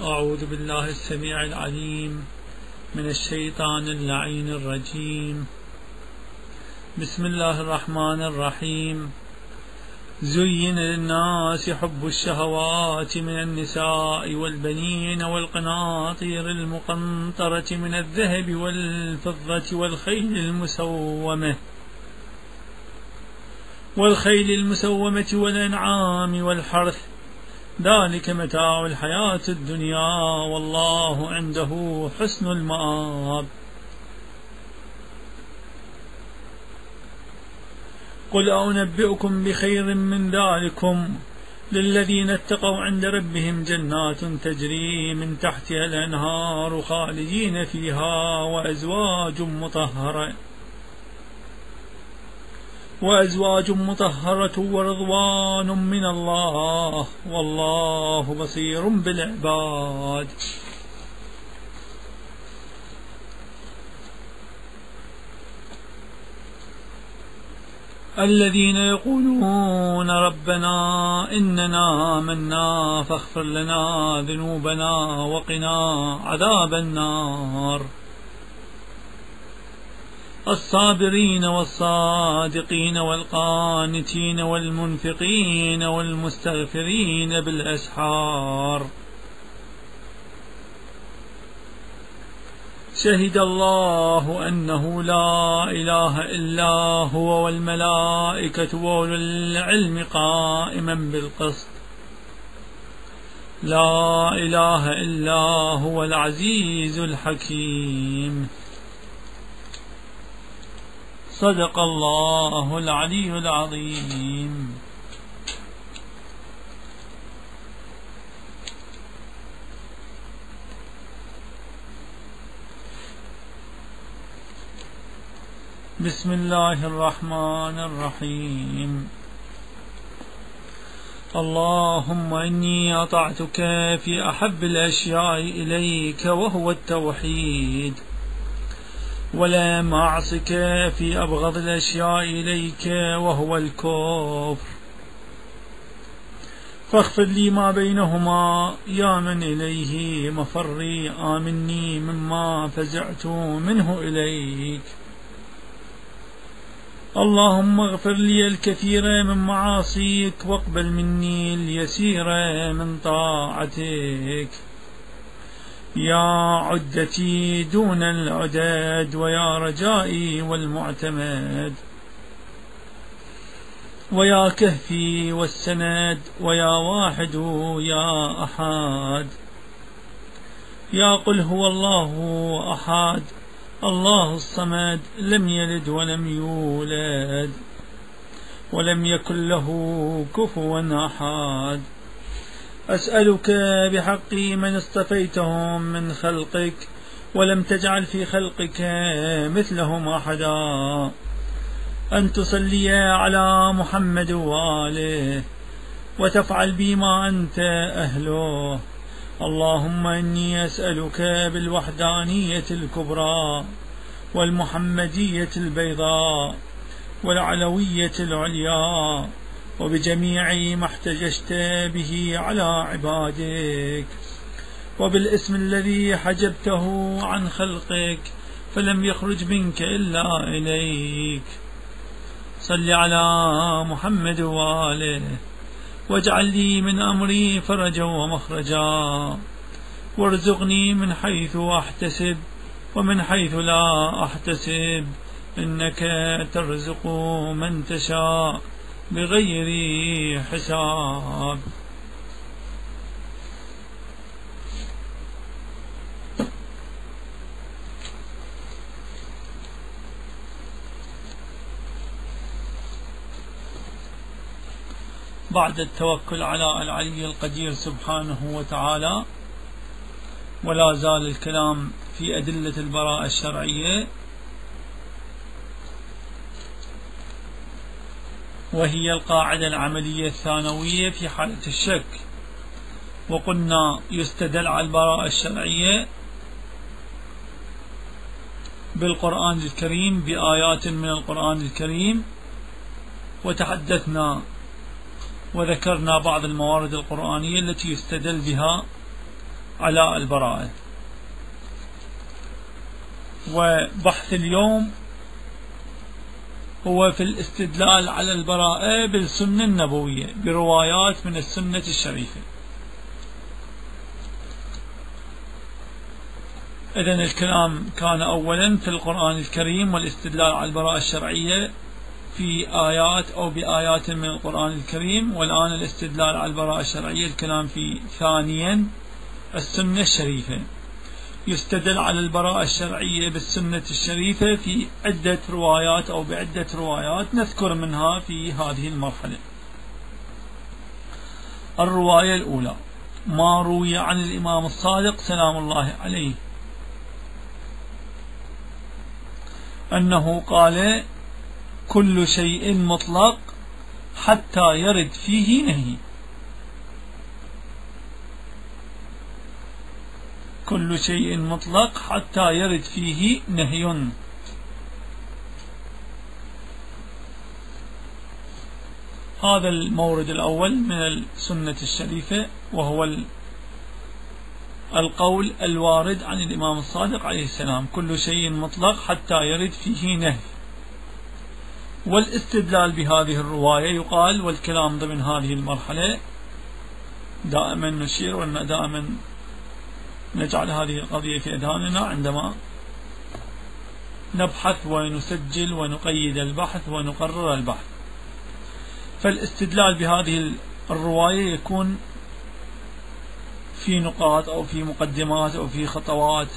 أعوذ بالله السميع العليم من الشيطان اللعين الرجيم. بسم الله الرحمن الرحيم. زين للناس حب الشهوات من النساء والبنين والقناطير المقنطرة من الذهب والفضة والخيل المسومة والأنعام والحرث، ذلك متاع الحياة الدنيا والله عنده حسن المآب. قل أنبئكم بخير من ذلكم للذين اتقوا عند ربهم جنات تجري من تحتها الأنهار خالدين فيها وأزواج مطهرة ورضوان من الله والله بصير بالعباد. الذين يقولون ربنا إننا آمنا فاغفر لنا ذنوبنا وقنا عذاب النار. الصابرين والصادقين والقانتين والمنفقين والمستغفرين بالأسحار. شهد الله أنه لا إله إلا هو والملائكة وأولو العلم قائما بالقسط. لا إله إلا هو العزيز الحكيم. صدق الله العلي العظيم. بسم الله الرحمن الرحيم. اللهم إني أطعتك في أحب الأشياء إليك وهو التوحيد، ولم أعصك في أبغض الأشياء إليك وهو الكفر، فاغفر لي ما بينهما يا من إليه مفري، آمني مما فزعت منه إليك. اللهم اغفر لي الكثير من معاصيك واقبل مني اليسير من طاعتك. يا عدتي دون العدد ويا رجائي والمعتمد، ويا كهفي والسند، ويا واحد يا أحد. يا قل هو الله أحد الله الصمد لم يلد ولم يولد ولم يكن له كفوا أحد. أسألك بحق من اصطفيتهم من خلقك ولم تجعل في خلقك مثلهم أحدا، أن تصلي على محمد وآله وتفعل بما أنت أهله. اللهم إني أسألك بالوحدانية الكبرى والمحمدية البيضاء والعلوية العليا وبجميع ما احتججت به على عبادك، وبالاسم الذي حجبته عن خلقك فلم يخرج منك إلا إليك. صل على محمد وآله واجعل لي من أمري فرجا ومخرجا، وارزقني من حيث أحتسب ومن حيث لا أحتسب، إنك ترزق من تشاء بغير حساب. بعد التوكل على العلي القدير سبحانه وتعالى، ولا زال الكلام في أدلة البراءة الشرعية، وهي القاعدة العملية الثانوية في حالة الشك. وقلنا يستدل على البراءة الشرعية بالقرآن الكريم بآيات من القرآن الكريم، وتحدثنا وذكرنا بعض الموارد القرآنية التي يستدل بها على البراءة. وبحث اليوم هو في الاستدلال على البراءة بالسنة النبوية بروايات من السنة الشريفة. إذن الكلام كان أولا في القرآن الكريم والاستدلال على البراءة الشرعية في آيات أو بآيات من القرآن الكريم، والآن الاستدلال على البراءة الشرعية الكلام في ثانيا السنة الشريفة. يستدل على البراءة الشرعية بالسنة الشريفة في عدة روايات أو بعدة روايات نذكر منها في هذه المرحلة. الرواية الأولى ما روي عن الإمام الصادق سلام الله عليه أنه قال كل شيء مطلق حتى يرد فيه نهي. كل شيء مطلق حتى يرد فيه نهي. هذا المورد الأول من السنة الشريفة، وهو القول الوارد عن الإمام الصادق عليه السلام كل شيء مطلق حتى يرد فيه نهي. والاستدلال بهذه الرواية يقال، والكلام ضمن هذه المرحلة دائما نشير ودائما نجعل هذه القضية في أذهاننا عندما نبحث ونسجل ونقيد البحث ونقرر البحث. فالاستدلال بهذه الرواية يكون في نقاط أو في مقدمات أو في خطوات.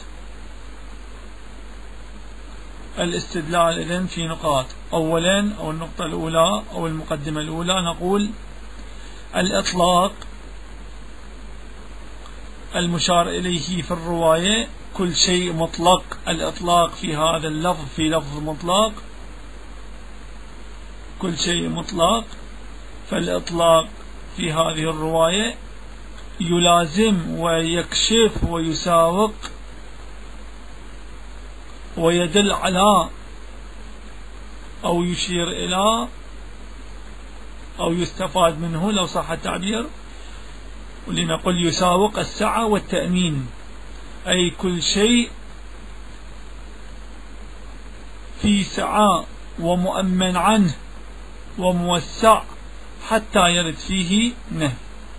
الاستدلال إذن في نقاط. أولا أو النقطة الأولى أو المقدمة الأولى نقول الإطلاق المشار إليه في الرواية كل شيء مطلق. الإطلاق في هذا اللفظ في لفظ مطلق، كل شيء مطلق. فالإطلاق في هذه الرواية يلازم ويكشف ويساوق ويدل على أو يشير إلى أو يستفاد منه لو صح التعبير، ولنقل يساوق السعة والتأمين، أي كل شيء في سعة ومؤمن عنه وموسع حتى يرد فيه نهي.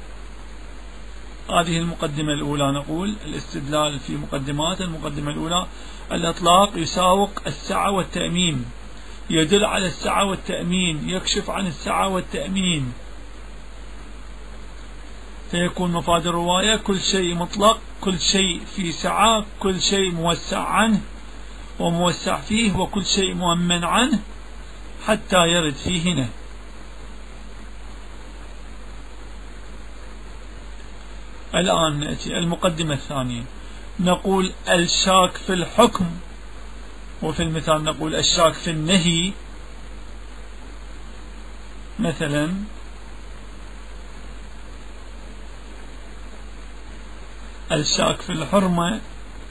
هذه المقدمة الأولى. نقول الاستدلال في مقدمات. المقدمة الأولى الإطلاق يساوق السعة والتأمين، يدل على السعة والتأمين، يكشف عن السعة والتأمين، فيكون مفاد الرواية كل شيء مطلق، كل شيء في سعة، كل شيء موسع عنه وموسع فيه، وكل شيء مؤمن عنه حتى يرد فيه نهي. الآن نأتي المقدمة الثانية. نقول الشاك في الحكم، وفي المثال نقول الشاك في النهي. مثلا الشاك في الحرمة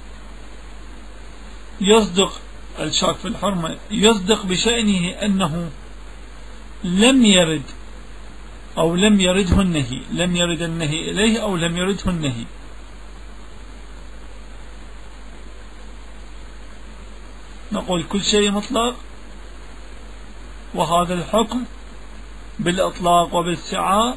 يصدق، الشاك في الحرمة يصدق بشأنه أنه لم يرد أو لم يرده النهي، لم يرد النهي إليه أو لم يرده النهي. نقول كل شيء مطلق، وهذا الحكم بالإطلاق وبالسعة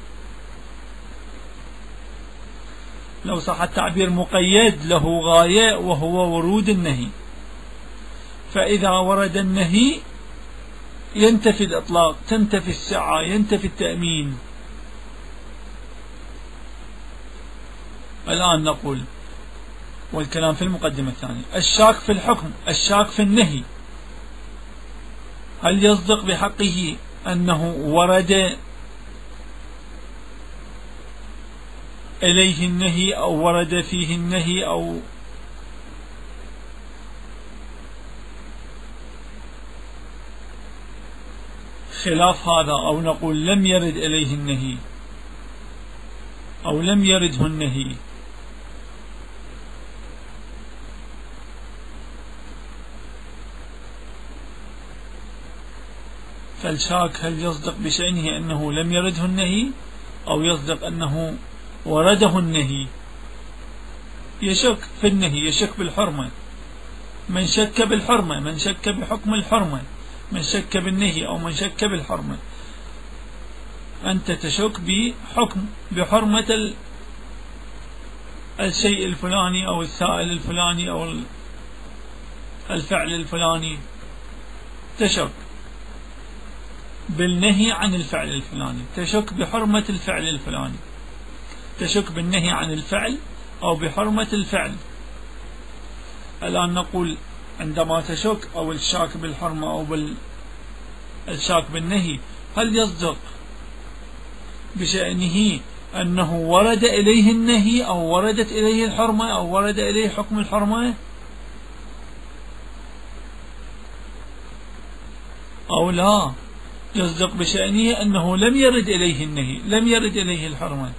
لو صح التعبير مقيد له غاية وهو ورود النهي، فإذا ورد النهي ينتفي الإطلاق، تنتفي السعة، ينتفي التأمين. الآن نقول، والكلام في المقدمة الثانية، الشاك في الحكم، الشاك في النهي، هل يصدق بحقه أنه ورد إليه النهي أو ورد فيه النهي أو خلاف هذا، أو نقول لم يرد إليه النهي أو لم يرده النهي. فالشاك هل يصدق بشأنه أنه لم يرده النهي أو يصدق أنه ورده النهي؟ يشك في النهي، يشك بالحرمة. من شك بالحرمة، من شك بحكم الحرمة، من شك بالنهي أو من شك بالحرمة، أنت تشك بحرمة الشيء الفلاني أو السائل الفلاني أو الفعل الفلاني، تشك بالنهي عن الفعل الفلاني، تشك بحرمة الفعل الفلاني، تشك بالنهي عن الفعل أو بحرمة الفعل. الآن نقول عندما تشك أو الشاك بالحرمة أو الشاك بالنهي، هل يصدق بشأنه أنه ورد إليه النهي أو وردت إليه الحرمة أو ورد إليه حكم الحرمة، أو لا يصدق بشأنه أنه لم يرد إليه النهي، لم يرد إليه الحرمة؟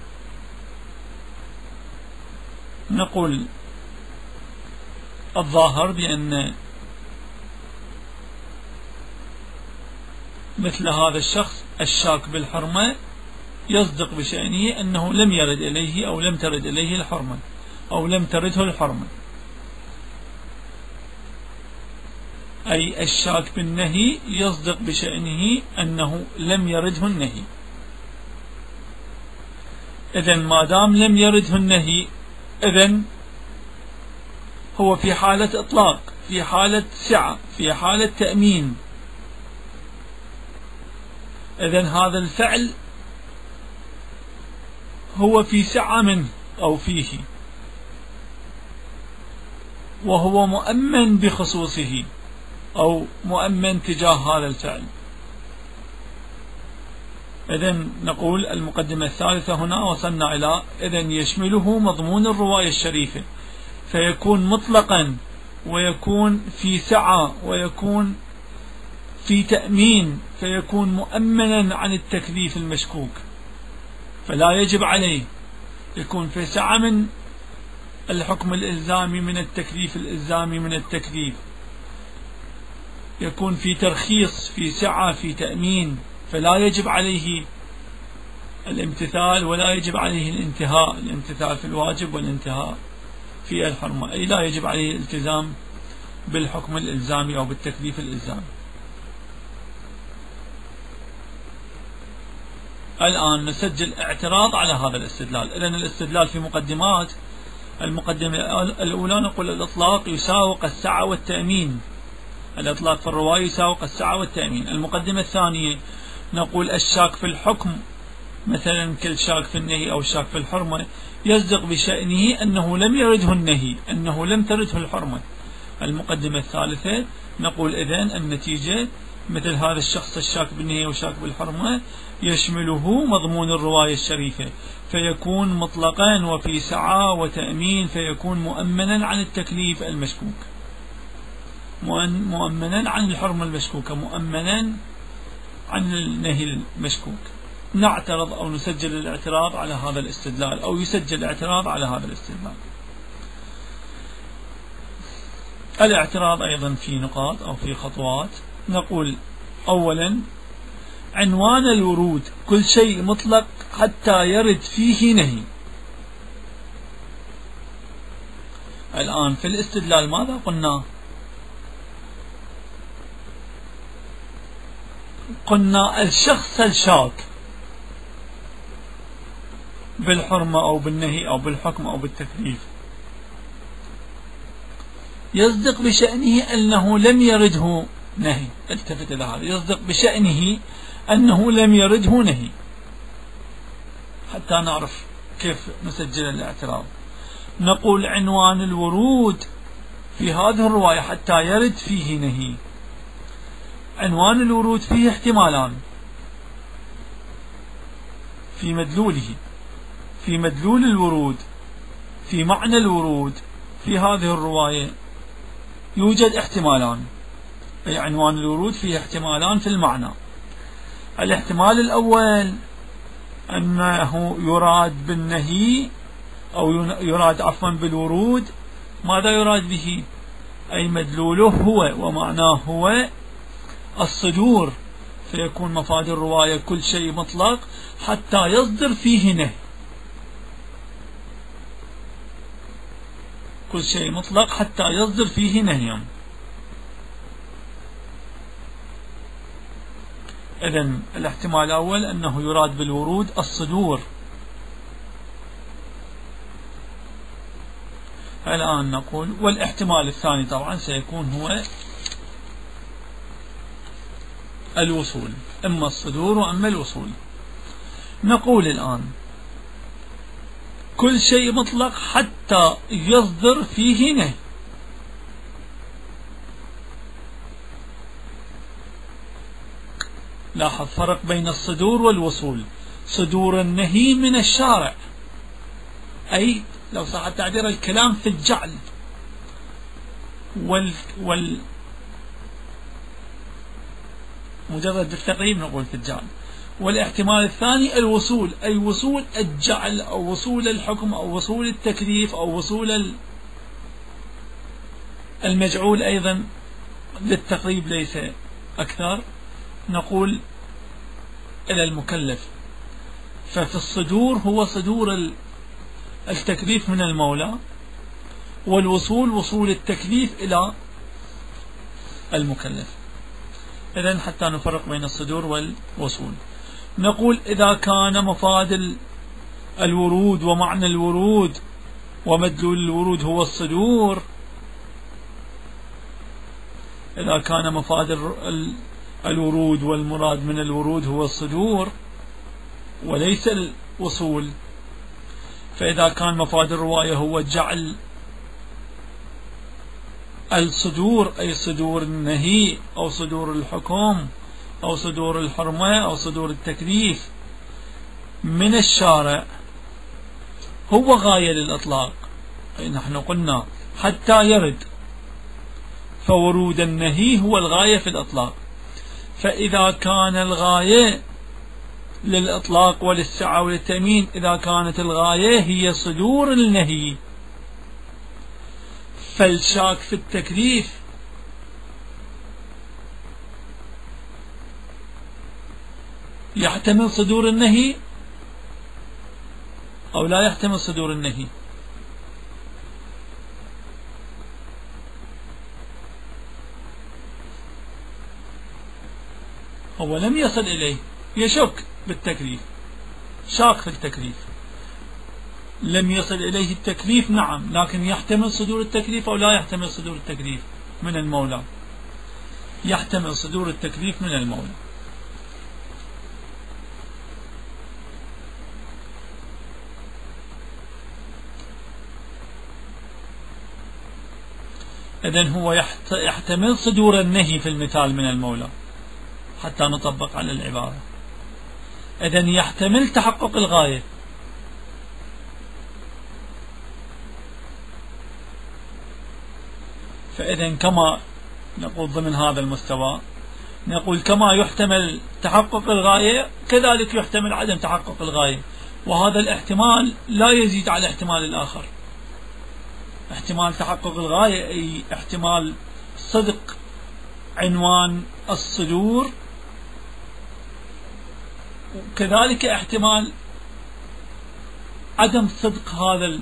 نقول الظاهر بأن مثل هذا الشخص الشاك بالحرمة يصدق بشأنه أنه لم يرد إليه أو لم ترد إليه الحرمة أو لم ترده الحرمة، أي الشاك بالنهي يصدق بشأنه أنه لم يرده النهي. إذن ما دام لم يرده النهي، إذن هو في حالة إطلاق، في حالة سعة، في حالة تأمين. إذن هذا الفعل هو في سعة منه أو فيه، وهو مؤمن بخصوصه أو مؤمن تجاه هذا الفعل. إذن نقول المقدمة الثالثة هنا وصلنا إلى إذن يشمله مضمون الرواية الشريفة، فيكون مطلقا ويكون في سعة ويكون في تأمين، فيكون مؤمنا عن التكليف المشكوك، فلا يجب عليه، يكون في سعة من الحكم الإلزامي، من التكليف الإلزامي، من التكليف، يكون في ترخيص، في سعة، في تأمين، فلا يجب عليه الامتثال ولا يجب عليه الانتهاء، الامتثال في الواجب والانتهاء في الحرمة، أي لا يجب عليه الالتزام بالحكم الإلزامي أو بالتكليف الإلزامي. الآن نسجل اعتراض على هذا الاستدلال. إذن الاستدلال في مقدمات. المقدمة الأولى نقول الإطلاق يساوق السعة والتأمين، الإطلاق في الرواية يساوق السعة والتأمين. المقدمة الثانية نقول الشاك في الحكم مثلا كالشاك في النهي أو الشاك في الحرمة يصدق بشأنه أنه لم يرده النهي، أنه لم ترده الحرمة. المقدمة الثالثة نقول إذن النتيجة مثل هذا الشخص الشاك بالنهي والشاك بالحرمة يشمله مضمون الرواية الشريفة، فيكون مطلقا وفي سعة وتأمين، فيكون مؤمنا عن التكليف المشكوك، مؤمنا عن الحرمة المشكوكة، مؤمنا عن النهي المشكوك. نعترض أو نسجل الاعتراض على هذا الاستدلال، أو يسجل الاعتراض على هذا الاستدلال. الاعتراض أيضا في نقاط أو في خطوات. نقول أولا عنوان الورود كل شيء مطلق حتى يرد فيه نهي. الآن في الاستدلال ماذا قلنا؟ قلنا الشخص الشاك بالحرمة أو بالنهي أو بالحكم أو بالتكليف يصدق بشأنه أنه لم يرده نهي. التفت إلى هذا، يصدق بشأنه أنه لم يرده نهي، حتى نعرف كيف نسجل الاعتراض. نقول عنوان الورود في هذه الرواية حتى يرد فيه نهي. عنوان الورود فيه احتمالان في مدلوله، في مدلول الورود، في معنى الورود في هذه الرواية يوجد احتمالان، أي عنوان الورود فيه احتمالان في المعنى. الاحتمال الأول أنه يراد بالنهي أو يراد عفوا بالورود، ماذا يراد به؟ أي مدلوله هو ومعناه هو الصدور، فيكون مفاد الرواية كل شيء مطلق حتى يصدر فيه نهي. كل شيء مطلق حتى يصدر فيه نهي. إذن الاحتمال الأول أنه يراد بالورود الصدور. الآن نقول والاحتمال الثاني طبعا سيكون هو الوصول، إما الصدور وإما الوصول. نقول الآن كل شيء مطلق حتى يصدر فيه نهي. لاحظ فرق بين الصدور والوصول. صدور النهي من الشارع، أي لو صح التعبير الكلام في الجعل مجرد بالتقريب نقول في الجعل. والاحتمال الثاني الوصول، أي وصول الجعل أو وصول الحكم أو وصول التكليف أو وصول المجعول أيضا للتقريب ليس أكثر، نقول إلى المكلف. ففي الصدور هو صدور التكليف من المولى، والوصول وصول التكليف إلى المكلف. إذن حتى نفرق بين الصدور والوصول نقول إذا كان مفاد الورود ومعنى الورود ومدلول الورود هو الصدور، إذا كان مفاد الورود والمراد من الورود هو الصدور وليس الوصول، فإذا كان مفاد الرواية هو جعل الصدور أي صدور النهي أو صدور الحكم أو صدور الحرمة أو صدور التكليف من الشارع هو غاية للإطلاق. نحن قلنا حتى يرد، فورود النهي هو الغاية في الإطلاق. فإذا كان الغاية للإطلاق وللسعة وللتأمين، إذا كانت الغاية هي صدور النهي، فالشاك في التكليف يحتمل صدور النهي أو لا يحتمل صدور النهي. هو لم يصل إليه، يشك بالتكليف، شاك في التكليف، لم يصل إليه التكليف نعم، لكن يحتمل صدور التكليف أو لا يحتمل صدور التكليف من المولى. يحتمل صدور التكليف من المولى. إذن هو يحتمل صدور النهي في المثال من المولى حتى نطبق على العبارة. إذن يحتمل تحقق الغاية، فإذن كما نقول ضمن هذا المستوى نقول كما يحتمل تحقق الغاية كذلك يحتمل عدم تحقق الغاية، وهذا الاحتمال لا يزيد على الاحتمال الآخر. احتمال تحقق الغاية أي احتمال صدق عنوان الصدور، وكذلك احتمال عدم صدق هذا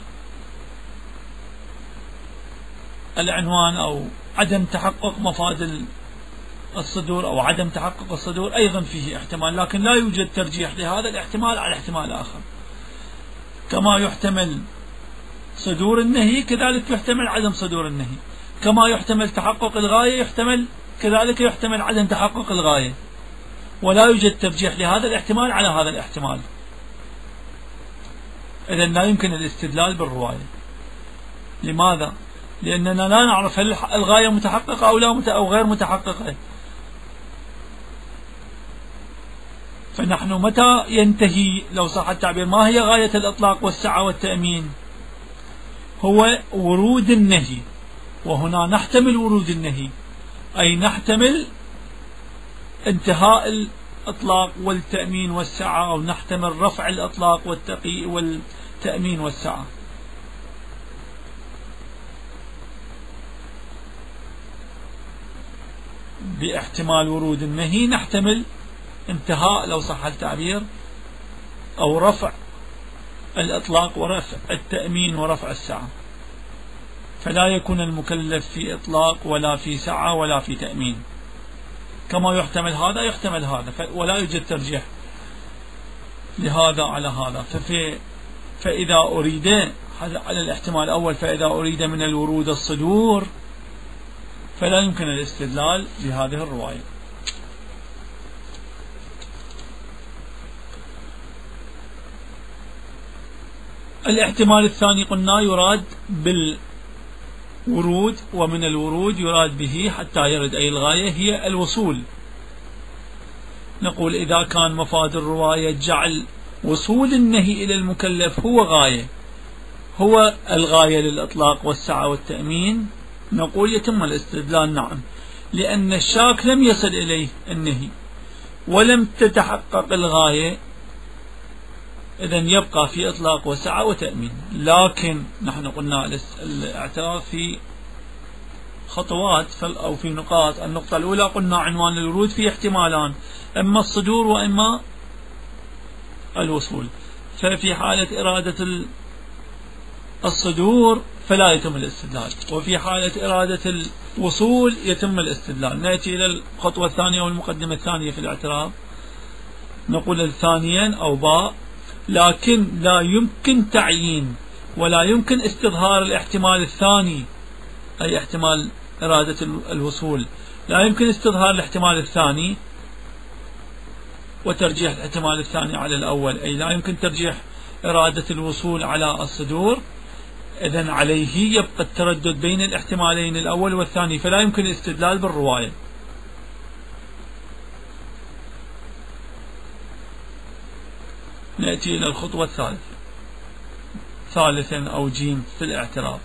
العنوان أو عدم تحقق مفاد الصدور أو عدم تحقق الصدور أيضا فيه احتمال، لكن لا يوجد ترجيح لهذا الاحتمال على احتمال آخر. كما يحتمل صدور النهي كذلك يحتمل عدم صدور النهي، كما يحتمل تحقق الغاية يحتمل كذلك يحتمل عدم تحقق الغاية، ولا يوجد ترجيح لهذا الاحتمال على هذا الاحتمال. إذن لا يمكن الاستدلال بالرواية. لماذا؟ لأننا لا نعرف هل الغاية متحققة أو لا أو غير متحققة. فنحن متى ينتهي لو صح التعبير ما هي غاية الإطلاق والسعة والتأمين؟ هو ورود النهي، وهنا نحتمل ورود النهي أي نحتمل انتهاء الإطلاق والتأمين والسعة، أو نحتمل رفع الإطلاق والتأمين والسعة. باحتمال ورود النهي نحتمل انتهاء لو صح التعبير أو رفع الإطلاق ورفع التأمين ورفع السعة. فلا يكون المكلف في إطلاق ولا في سعة ولا في تأمين، كما يحتمل هذا يحتمل هذا، ولا يوجد ترجيح لهذا على هذا. فإذا أريد على الاحتمال الأول، فإذا أريد من الورود الصدور فلا يمكن الاستدلال بهذه الرواية. الاحتمال الثاني قلنا يراد بالورود، ومن الورود يراد به حتى يرد، أي الغاية هي الوصول. نقول إذا كان مفاد الرواية جعل وصول النهي إلى المكلف هو غاية، هو الغاية للإطلاق والسعة والتأمين، نقول يتم الاستدلال نعم، لأن الشاك لم يصل إليه النهي ولم تتحقق الغاية، إذن يبقى في إطلاق وسعة وتأمين. لكن نحن قلنا الاعتراف في خطوات أو في نقاط. النقطة الأولى قلنا عنوان الورود فيه احتمالان، إما الصدور وإما الوصول. ففي حالة إرادة الصدور فلا يتم الاستدلال، وفي حالة إرادة الوصول يتم الاستدلال. نأتي إلى الخطوة الثانية والمقدمة الثانية في الاعتراف. نقول الثانيا أو باء، لكن لا يمكن تعيين ولا يمكن استظهار الاحتمال الثاني، أي احتمال إرادة الوصول، لا يمكن استظهار الاحتمال الثاني وترجيح الاحتمال الثاني على الأول، أي لا يمكن ترجيح إرادة الوصول على الصدور. إذن عليه يبقى التردد بين الاحتمالين الأول والثاني، فلا يمكن الاستدلال بالرواية. نأتي إلى الخطوة الثالثة، ثالثا أو جيم في الاعتراف.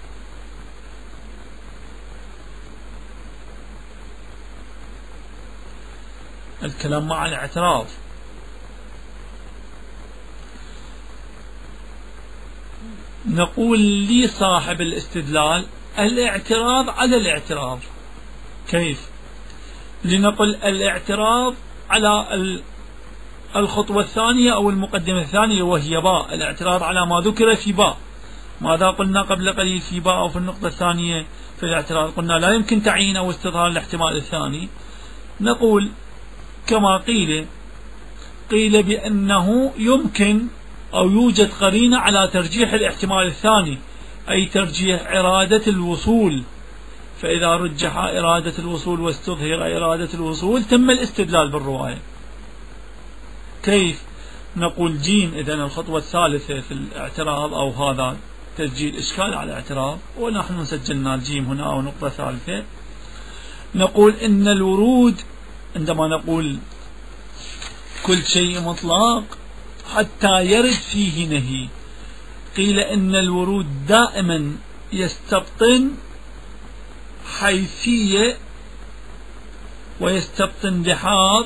الكلام مع الاعتراف. نقول لي صاحب الاستدلال الاعتراض على الاعتراف. كيف؟ لنقل الاعتراض على الخطوة الثانية أو المقدمة الثانية وهي باء، الاعتراض على ما ذكر في باء. ماذا قلنا قبل قليل في باء أو في النقطة الثانية في الاعتراض؟ قلنا لا يمكن تعيين أو استظهار الاحتمال الثاني. نقول كما قيل بأنه يمكن أو يوجد قرينة على ترجيح الاحتمال الثاني، أي ترجيح إرادة الوصول. فإذا رجح إرادة الوصول واستظهر إرادة الوصول تم الاستدلال بالرواية. كيف؟ نقول جيم. إذن الخطوة الثالثة في الاعتراض، أو هذا تسجيل إشكال على الاعتراض ونحن سجلنا الجيم هنا أو نقطة ثالثة. نقول إن الورود، عندما نقول كل شيء مطلق حتى يرد فيه نهي، قيل إن الورود دائما يستبطن حيثية ويستبطن لحاظ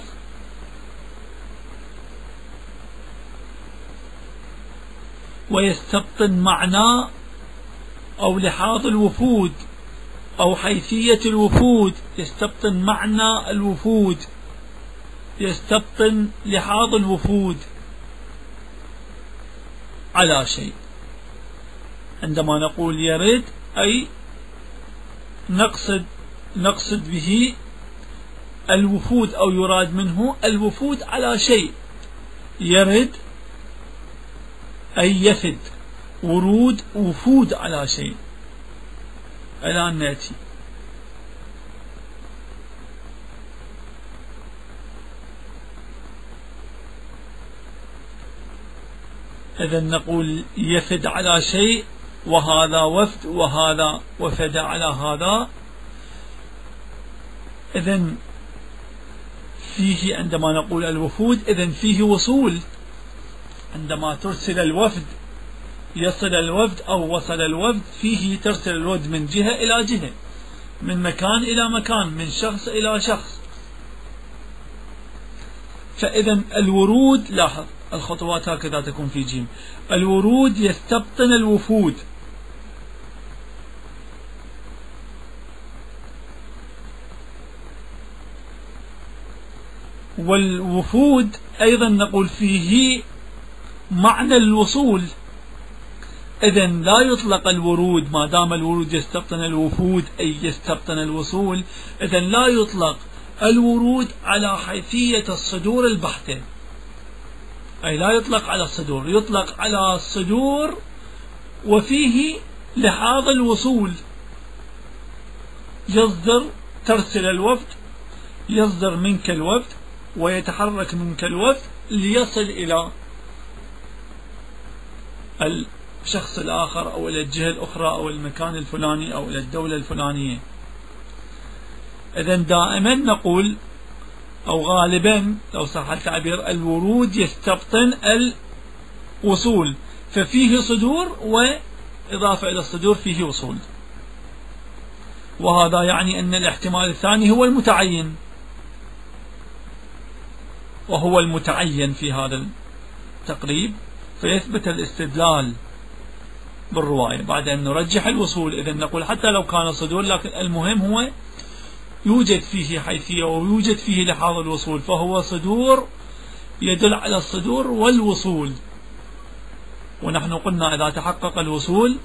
ويستبطن معنى أو لحاظ الوفود أو حيثية الوفود، يستبطن معنى الوفود، يستبطن لحاظ الوفود على شيء. عندما نقول يرد أي نقصد به الوفود أو يراد منه الوفود على شيء. يرد أي يفد، ورود وفود على شيء. الآن نأتي إذن نقول يفد على شيء، وهذا وفد وهذا وفد على هذا. إذن فيه عندما نقول الوفود إذن فيه وصول، عندما ترسل الوفد يصل الوفد أو وصل الوفد، فيه ترسل الوفد من جهة إلى جهة، من مكان إلى مكان، من شخص إلى شخص. فإذن الورود، لاحظ الخطوات هكذا تكون في جيم. الورود يستبطن الوفود، والوفود أيضا نقول فيه معنى الوصول، إذن لا يطلق الورود ما دام الورود يستبطن الوفود أي يستبطن الوصول، إذن لا يطلق الورود على حيثية الصدور البحتة، أي لا يطلق على الصدور، يطلق على الصدور وفيه لحاظ الوصول. يصدر، ترسل الوفد، يصدر منك الوفد ويتحرك منك الوفد ليصل إلى الشخص الآخر أو إلى الجهة الأخرى أو المكان الفلاني أو إلى الدولة الفلانية. إذن دائما نقول أو غالبا لو صح التعبير الورود يستبطن الوصول، ففيه صدور وإضافة إلى الصدور فيه وصول، وهذا يعني أن الاحتمال الثاني هو المتعين، وهو المتعين في هذا التقريب، فيثبت الاستدلال بالرواية بعد أن نرجح الوصول. إذن نقول حتى لو كان صدور، لكن المهم هو يوجد فيه حيثية ويوجد فيه لحاظ الوصول، فهو صدور يدل على الصدور والوصول. ونحن قلنا إذا تحقق الوصول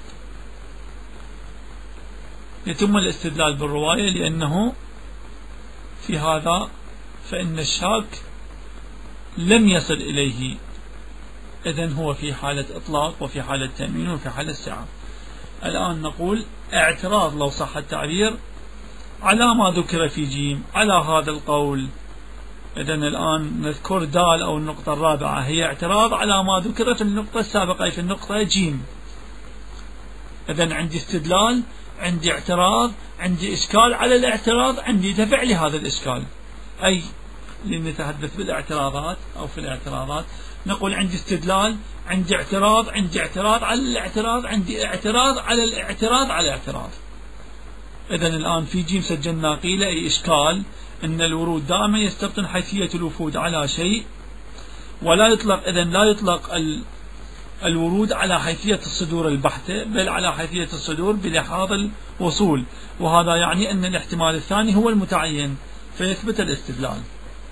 يتم الاستدلال بالرواية، لأنه في هذا فإن الشاك لم يصل إليه، إذن هو في حالة إطلاق وفي حالة تأمين وفي حالة سعة. الآن نقول اعتراض لو صح التعبير على ما ذكر في جيم على هذا القول. إذن الآن نذكر دال أو النقطة الرابعة، هي اعتراض على ما ذكر في النقطة السابقة أي في النقطة جيم. إذن عندي استدلال، عندي اعتراض، عندي إشكال على الاعتراض، عندي دفع لهذا الإشكال. أي لنتحدث بالاعتراضات أو في الاعتراضات نقول عندي استدلال، عندي اعتراض، عندي اعتراض على الاعتراض، عندي اعتراض على الاعتراض على الاعتراض. إذن الآن في جيم سجلنا قيل أي إشكال أن الورود دائما يستبطن حيثية الوفود على شيء، ولا يطلق، إذن لا يطلق الورود على حيثية الصدور البحتة، بل على حيثية الصدور بلحاظ الوصول، وهذا يعني أن الاحتمال الثاني هو المتعين، فيثبت الاستدلال.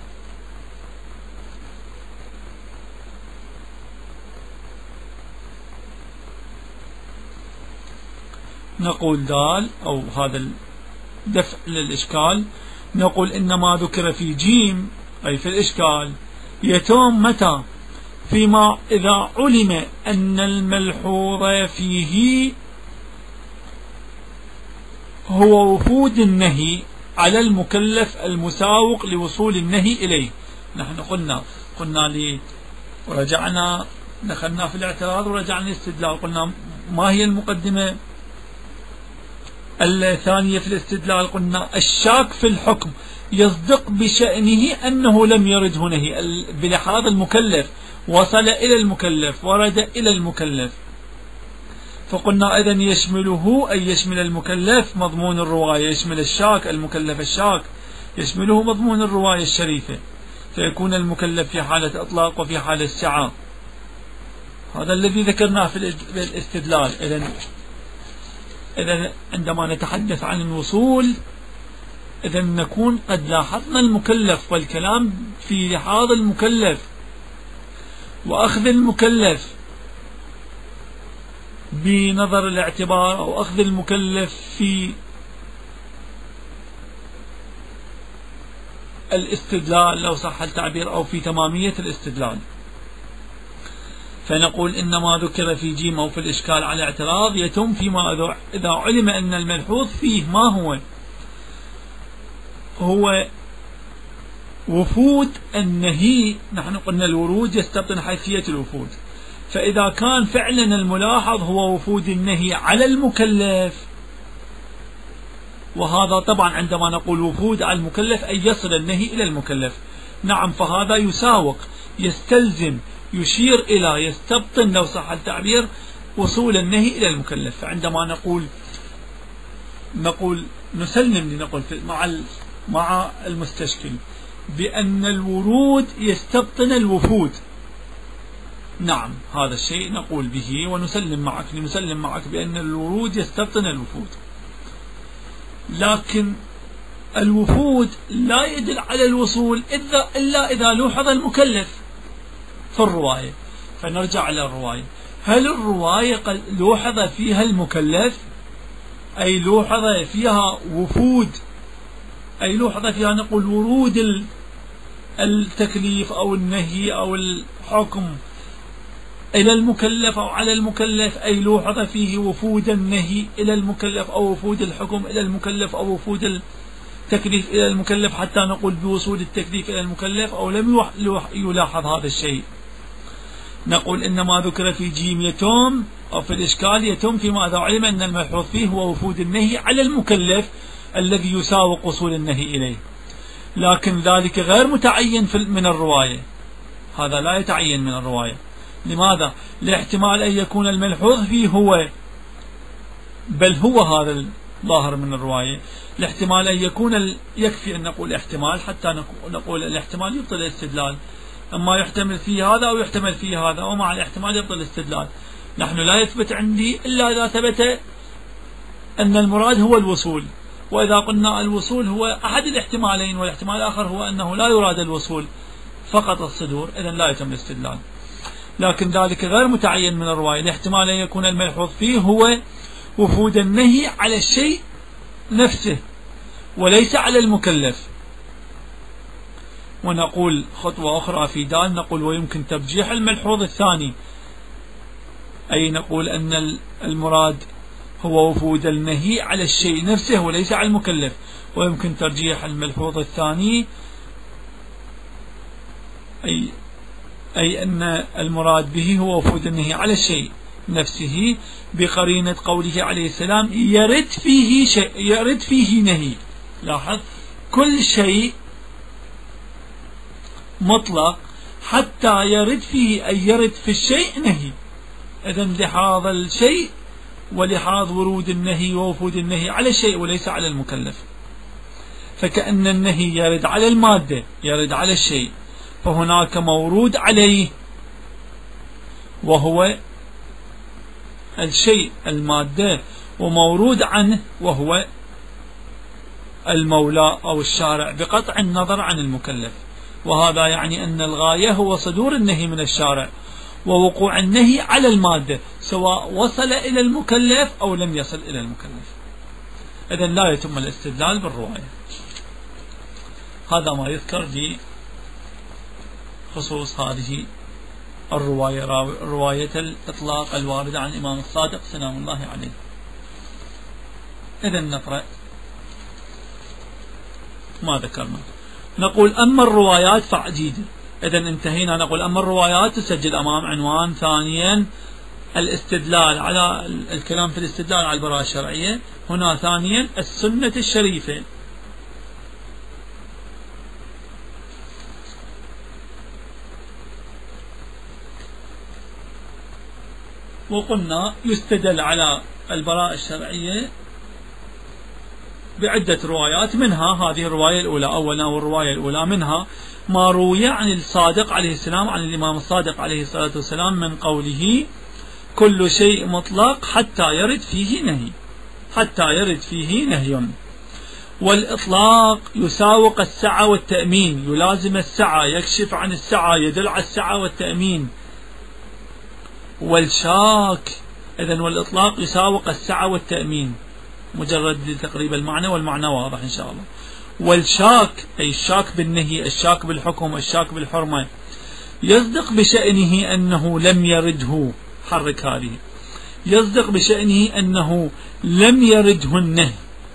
نقول دال أو هذا الدفع للإشكال، نقول إن ما ذكر في جيم أي في الإشكال يتم متى؟ فيما إذا علم أن الملحوظ فيه هو وفود النهي على المكلف المساوق لوصول النهي إليه. نحن قلنا لي ورجعنا دخلنا في الاعتراض ورجعنا الاستدلال، قلنا ما هي المقدمة الثانية في الاستدلال؟ قلنا الشاك في الحكم يصدق بشأنه أنه لم يرد هنا بلحاظ المكلف، وصل إلى المكلف، ورد إلى المكلف، فقلنا إذن يشمله أي يشمل المكلف مضمون الرواية، يشمل الشاك المكلف الشاك يشمله مضمون الرواية الشريفة، فيكون المكلف في حالة إطلاق وفي حالة سعة. هذا الذي ذكرناه في الاستدلال. إذن عندما نتحدث عن الوصول إذن نكون قد لاحظنا المكلف، والكلام في لحاظ المكلف وأخذ المكلف بنظر الاعتبار، أو أخذ المكلف في الاستدلال لو صح التعبير، أو في تمامية الاستدلال. فنقول إن ما ذكر في جيم أو في الإشكال على اعتراض يتم فيما إذا علم أن الملحوظ فيه ما هو وفود النهي. نحن قلنا الورود يستبطن حيثية الوفود، فإذا كان فعلا الملاحظ هو وفود النهي على المكلف، وهذا طبعا عندما نقول وفود على المكلف أي يصل النهي إلى المكلف، نعم، فهذا يساوق، يستلزم، يشير إلى، يستبطن لو صح التعبير وصول النهي إلى المكلف. فعندما نقول نسلم لنقول مع المستشكل بأن الورود يستبطن الوفود، نعم هذا الشيء نقول به ونسلم معك بأن الورود يستبطن الوفود، لكن الوفود لا يدل على الوصول إلا إذا لوحظ المكلف في الرواية. فنرجع إلى الرواية، هل الرواية لوحظ فيها المكلف، أي لوحظ فيها وفود، أي لوحظ فيها نقول ورود التكليف أو النهي أو الحكم إلى المكلف أو على المكلف، أي لوحظ فيه وفود النهي إلى المكلف أو وفود الحكم إلى المكلف أو وفود التكليف إلى المكلف، حتى نقول بوصول التكليف إلى المكلف، أو لم يلاحظ هذا الشيء. نقول إنما ذكر في جيم يتم أو في الإشكال يتم فيما إذا علم أن الملحوظ فيه هو وفود النهي على المكلف الذي يساوق وصول النهي إليه، لكن ذلك غير متعين من الرواية، هذا لا يتعين من الرواية. لماذا؟ لاحتمال أن يكون الملحوظ فيه هو، بل هو هذا الظاهر من الرواية، لاحتمال أن يكون يكفي أن نقول احتمال حتى نقول الاحتمال يبطل الاستدلال، أما يحتمل فيه هذا أو يحتمل فيه هذا، ومع الاحتمال يبطل الاستدلال. نحن لا يثبت عندي إلا إذا ثبت أن المراد هو الوصول، وإذا قلنا الوصول هو أحد الاحتمالين والاحتمال الآخر هو أنه لا يراد الوصول فقط الصدور، إذن لا يتم الاستدلال. لكن ذلك غير متعين من الرواية، لاحتمال أن يكون الملحوظ فيه هو وفود النهي على الشيء نفسه وليس على المكلف. ونقول خطوة أخرى في دال، نقول ويمكن ترجيح الملحوظ الثاني، أي نقول أن المراد هو وفود النهي على الشيء نفسه وليس على المكلف، ويمكن ترجيح الملحوظ الثاني أي أن المراد به هو وفود النهي على الشيء نفسه بقرينة قوله عليه السلام يرد فيه نهي. لاحظ كل شيء مطلق حتى يرد فيه، أي يرد في الشيء نهي. إذن لحاظ الشيء ولحاظ ورود النهي ووفود النهي على الشيء وليس على المكلف، فكأن النهي يرد على المادة يرد على الشيء، فهناك مورود عليه وهو الشيء المادة، ومورود عنه وهو المولى أو الشارع بقطع النظر عن المكلف. وهذا يعني أن الغاية هو صدور النهي من الشارع ووقوع النهي على المادة، سواء وصل إلى المكلف أو لم يصل إلى المكلف. إذن لا يتم الاستدلال بالرواية. هذا ما يذكر بخصوص هذه الرواية، رواية الإطلاق الواردة عن الإمام الصادق سلام الله عليه. إذن نقرأ ما ذكرنا. نقول أما الروايات فعديدة. إذن انتهينا. نقول أما الروايات تسجل أمام عنوان ثانيا الاستدلال على الكلام في الاستدلال على البراءة الشرعية. هنا ثانيا السنة الشريفة. وقلنا يستدل على البراءة الشرعية بعدة روايات، منها هذه الرواية الأولى أولا، والرواية الأولى منها ما روي عن الصادق عليه السلام، عن الإمام الصادق عليه الصلاة والسلام من قوله كل شيء مطلق حتى يرد فيه نهي، حتى يرد فيه نهي. والإطلاق يساوق السعة والتأمين، يلازم السعة، يكشف عن السعة، يدل على السعة والتأمين. والشاك إذن والإطلاق يساوق السعة والتأمين، مجرد لتقريب المعنى، والمعنى واضح إن شاء الله. والشاك أي الشاك بالنهي، الشاك بالحكم، الشاك بالحرمة، يصدق بشأنه أنه لم يرده، حرك هذه، يصدق بشأنه أنه لم يرده النهي،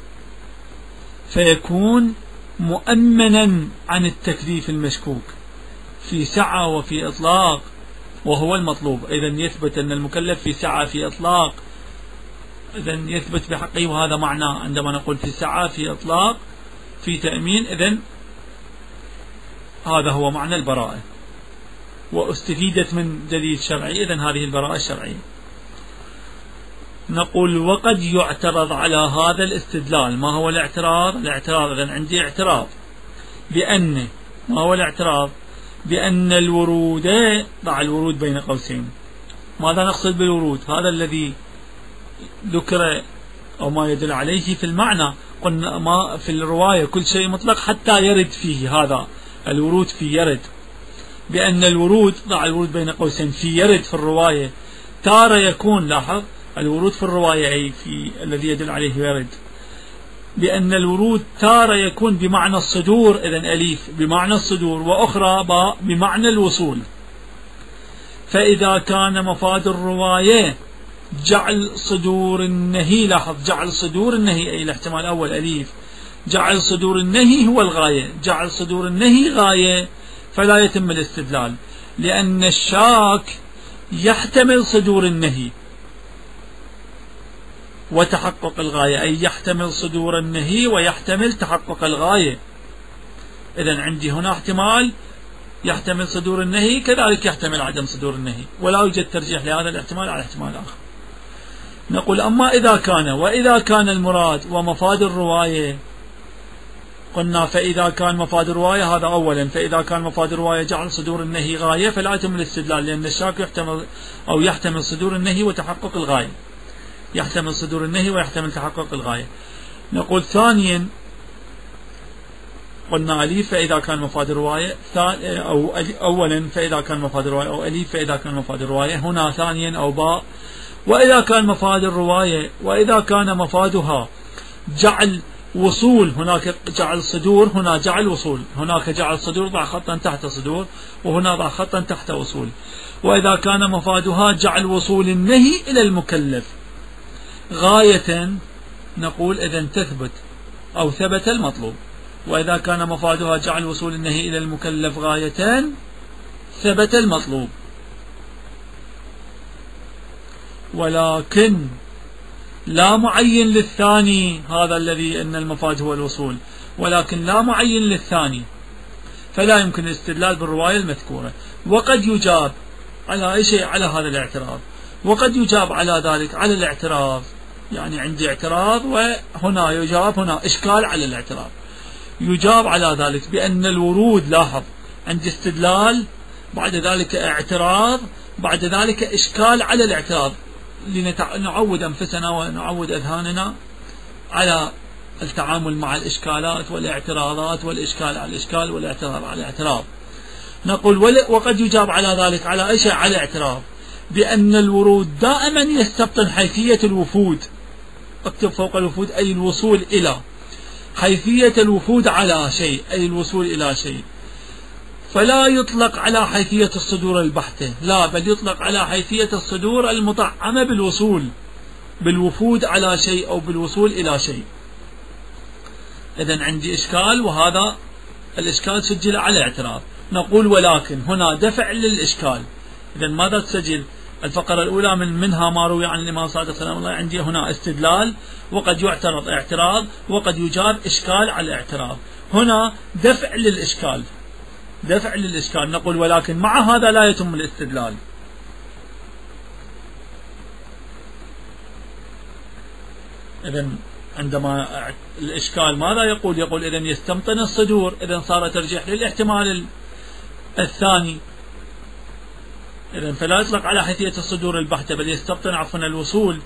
فيكون مؤمنا عن التكليف المشكوك في سعة وفي إطلاق، وهو المطلوب. إذن يثبت أن المكلف في سعة في إطلاق، إذن يثبت بحقه، وهذا معنى عندما نقول في سعة في إطلاق في تأمين، إذن هذا هو معنى البراءة، واستفيدت من دليل شرعي، إذن هذه البراءة الشرعية. نقول وقد يعترض على هذا الاستدلال. ما هو الاعتراض؟ الاعتراض إذن عندي اعتراض بأن، ما هو الاعتراض؟ بأن الورود، ضع الورود بين قوسين. ماذا نقصد بالورود؟ هذا الذي ذكر أو ما يدل عليه في المعنى. قلنا ما في الرواية كل شيء مطلق حتى يرد فيه، هذا الورود في يرد، بأن الورود، ضع الورود بين قوسين، في يرد في الرواية تارة يكون، لاحظ الورود في الرواية أي في الذي يدل عليه يرد، بأن الورود تارة يكون بمعنى الصدور، إذن أليف بمعنى الصدور، وأخرى باء بمعنى الوصول. فإذا كان مفاد الرواية جعل صدور النهي، لاحظ جعل صدور النهي أي الاحتمال الأول أليف، جعل صدور النهي هو الغاية، جعل صدور النهي غاية، فلا يتم الاستدلال، لأن الشاك يحتمل صدور النهي وتحقق الغاية، أي يحتمل صدور النهي ويحتمل تحقق الغاية. إذن عندي هنا احتمال يحتمل صدور النهي، كذلك يحتمل عدم صدور النهي، ولا يوجد ترجيح لهذا الاحتمال على احتمال آخر. نقول أما وإذا كان المراد ومفاد الرواية، قلنا فإذا كان مفاد الرواية هذا أولا، فإذا كان مفاد الرواية جعل صدور النهي غاية فلا يتم الاستدلال، لأن الشاك يحتمل صدور النهي وتحقق الغاية، يحتمل صدور النهي ويحتمل تحقق الغاية. نقول ثانيا قلنا أليف فإذا كان مفاد الرواية، أو أولا فإذا كان مفاد الرواية، أو أليف فإذا كان مفاد الرواية، هنا ثانيا أو باء وإذا كان مفاد الرواية، وإذا كان مفادها جعل وصول، هناك جعل صدور، هنا جعل وصول، هناك جعل صدور ضع خطا تحت صدور، وهنا ضع خطا تحت وصول. وإذا كان مفادها جعل وصول النهي إلى المكلف غاية، نقول إذن تثبت أو ثبت المطلوب. وإذا كان مفادها جعل وصول النهي إلى المكلف غاية ثبت المطلوب. ولكن لا معين للثاني، هذا الذي أن المفاد هو الوصول، ولكن لا معين للثاني، فلا يمكن الاستدلال بالرواية المذكورة. وقد يجاب على أي شيء على هذا الاعتراض، وقد يجاب على ذلك على الاعتراض، يعني عندي اعتراض وهنا يجاب، هنا إشكال على الاعتراض، يجاب على ذلك بأن الورود، لاحظ عندي استدلال، بعد ذلك اعتراض، بعد ذلك إشكال على الاعتراض، لنعود أنفسنا ونعود أذهاننا على التعامل مع الإشكالات والاعتراضات، والإشكال على الإشكال والاعتراض على الاعتراض. نقول وقد يجاب على ذلك على أي شيء على اعتراض بأن الورود دائما يستبطن حيثية الوفود، اكتب فوق الوفود أي الوصول إلى، حيثية الوفود على شيء أي الوصول إلى شيء، فلا يطلق على حيثية الصدور البحتة، لا، بل يطلق على حيثية الصدور المطعمة بالوفود على شيء أو بالوصول إلى شيء. إذن عندي إشكال، وهذا الإشكال سجل على اعتراض. نقول ولكن هنا دفع للإشكال. إذن ماذا تسجل؟ الفقرة الأولى منها ما روي عن الإمام صادق سلام الله، عندي هنا استدلال، وقد يعترض اعتراض، وقد يجاب إشكال على الاعتراض. هنا دفع للإشكال، دفع للإشكال. نقول ولكن مع هذا لا يتم الاستدلال. إذن عندما الإشكال ماذا يقول؟ يقول إذن يستمطن الصدور، إذن صار ترجيح للاحتمال الثاني، إذن فلا يطلق على حيثية الصدور البحتة، بل يستبطن عفوا الوصول،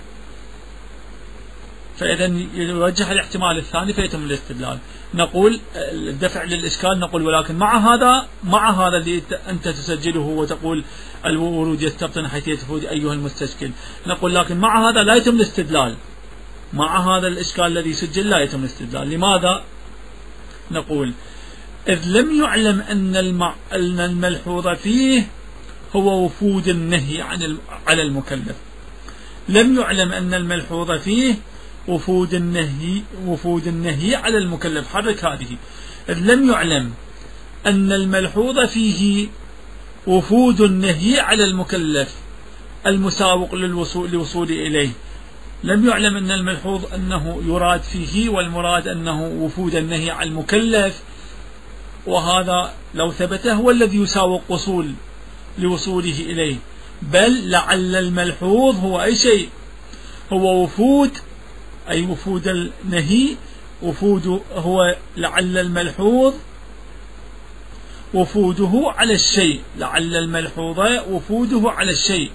فإذن يوجه الاحتمال الثاني فيتم الاستدلال. نقول الدفع للإشكال، نقول ولكن مع هذا اللي أنت تسجله وتقول الورود يستبطن حيثية الوفود أيها المستشكل، نقول لكن مع هذا لا يتم الاستدلال، مع هذا الإشكال الذي سجل لا يتم الاستدلال. لماذا؟ نقول إذ لم يعلم أن الملحوظ فيه هو وفود النهي على المكلف، لم يعلم أن الملحوظ فيه وفود النهي على المكلف، حرك هذه، إذ لم يعلم أن الملحوظ فيه وفود النهي على المكلف المساوق للوصول إليه، لم يعلم أن الملحوظ أنه يراد فيه والمراد أنه وفود النهي على المكلف، وهذا لو ثبت هو الذي يساوق لوصوله إليه، بل لعل الملحوظ هو أي شيء، هو وفود، أي وفود النهي، وفود هو لعل الملحوظ وفوده على الشيء، لعل الملحوظ وفوده على الشيء،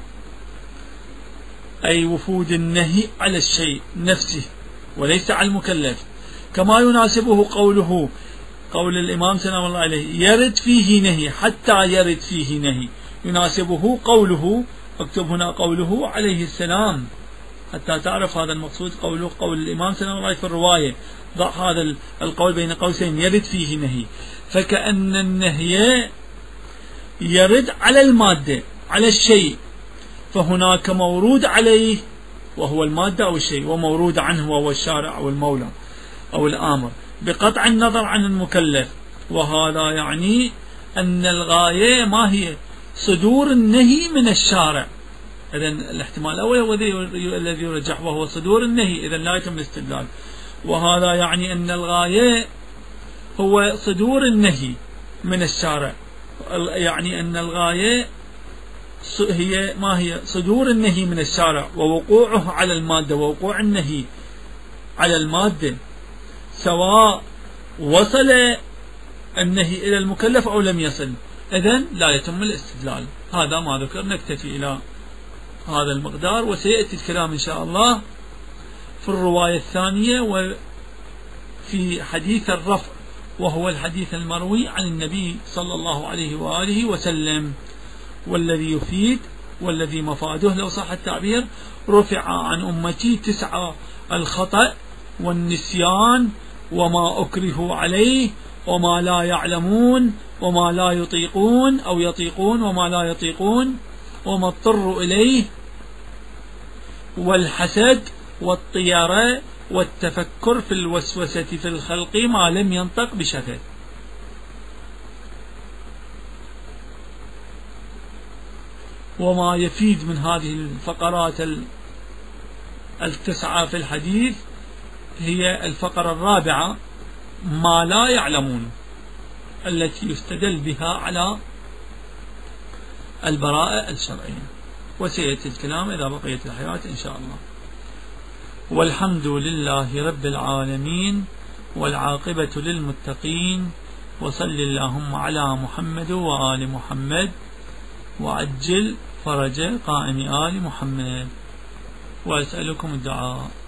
أي وفود النهي على الشيء نفسه وليس على المكلف، كما يناسبه قول الإمام سلام الله عليه يرد فيه نهي، حتى يرد فيه نهي، يناسبه قوله اكتب هنا قوله عليه السلام حتى تعرف هذا المقصود. قوله قول الإمام سلام الله في الرواية، ضع هذا القول بين قوسين يرد فيه نهي، فكأن النهي يرد على المادة على الشيء، فهناك مورود عليه وهو المادة أو الشيء، ومورود عنه وهو الشارع أو المولى أو الآمر بقطع النظر عن المكلف. وهذا يعني أن الغاية ما هي؟ صدور النهي من الشارع. إذن الاحتمال الأول هو الذي يرجح وهو صدور النهي، إذن لا يتم الاستدلال. وهذا يعني أن الغاية هو صدور النهي من الشارع، يعني أن الغاية هي ما هي؟ صدور النهي من الشارع ووقوعه على المادة، ووقوع النهي على المادة سواء وصل النهي إلى المكلف أو لم يصل، إذن لا يتم الاستدلال. هذا ما ذكر، نكتفي إلى هذا المقدار، وسيأتي الكلام إن شاء الله في الرواية الثانية وفي حديث الرفع، وهو الحديث المروي عن النبي صلى الله عليه وآله وسلم، والذي يفيد والذي مفاده لو صح التعبير: رفع عن أمتي 9 الخطأ والنسيان وما أكرهوا عليه وما لا يعلمون وما لا يطيقون أو يطيقون وما لا يطيقون وما اضطروا إليه، والحسد والطيرة والتفكر في الوسوسة في الخلق ما لم ينطق بشفه. وما يفيد من هذه الفقرات 9 في الحديث هي الفقرة الرابعة: ما لا يعلمون، التي يستدل بها على البراءة الشرعية. وسيأتي الكلام إذا بقيت الحياة إن شاء الله. والحمد لله رب العالمين، والعاقبة للمتقين، وصل اللهم على محمد وآل محمد، وعجل فرج قائم آل محمد، وأسألكم الدعاء.